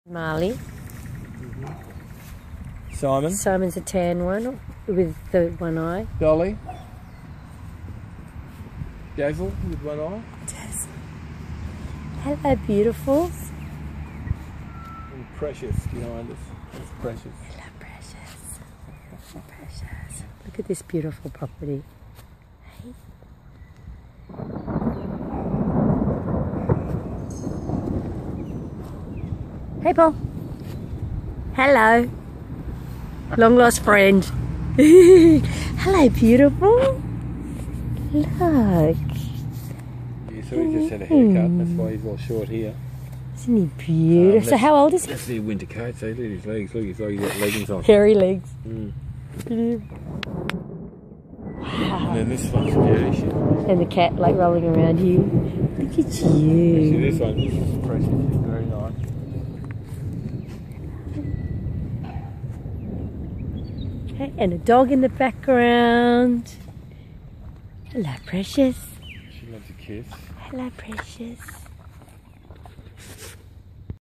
Marley. Simon. Simon's a tan one with the one eye. Dolly. Dazzle with one eye. Dazzle. Hello, beautiful. And Precious behind us. That's Precious. Hello, Precious. Precious. Look at this beautiful property. Hey. Hey, Paul. Hello. Long lost friend. Hello, beautiful. Look. Yeah, so he just had a haircut, that's why he's all short here. Isn't he beautiful? So how old is he? That's the winter coat, so look at his legs, look, he's like he's got leggings on. Hairy legs. Wow. And then this one's beauty. And the cat like rolling around you. Look at you. See this one, this is Precious, it's very nice. Okay, and a dog in the background. Hello, Precious. She loves a kiss. Hello, Precious.